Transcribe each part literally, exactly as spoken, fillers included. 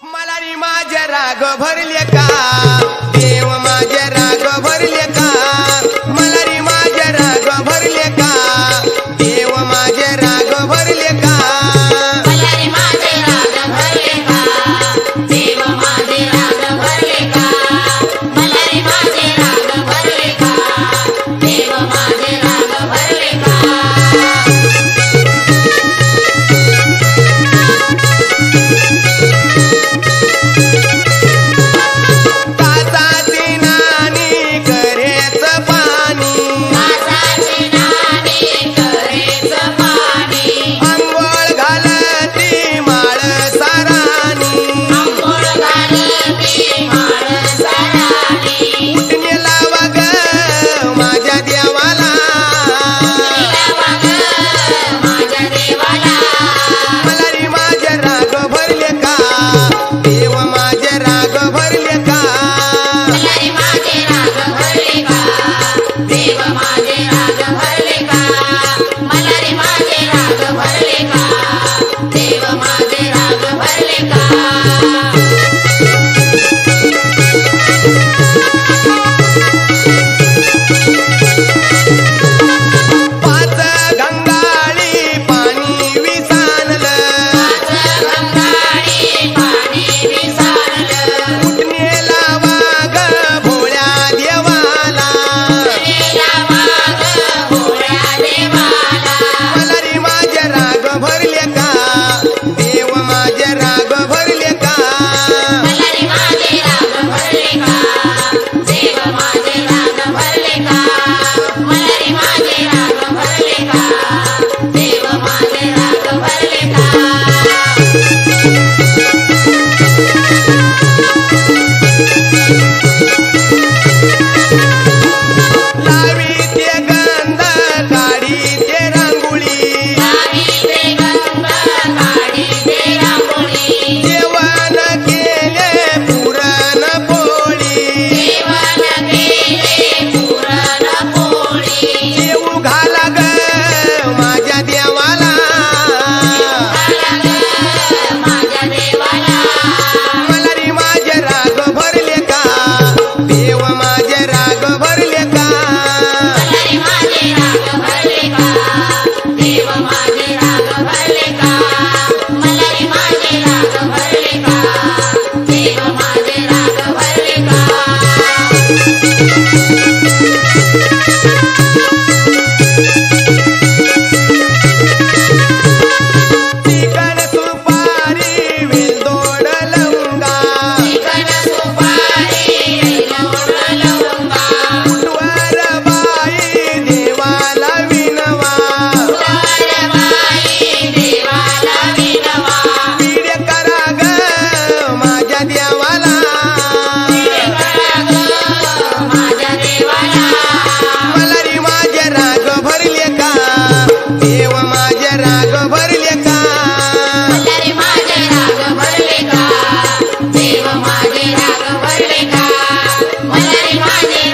मला री माझे राग भरले का देव माझे राग भरले का मला री माझे राग भरले का देव माझे राग भरले का मला री माझे राग भरले का देव माझे राग भरले का मला री माझे राग भरले का देव माझे राग भरले का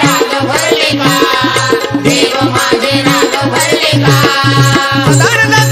देव माझे राग भरले का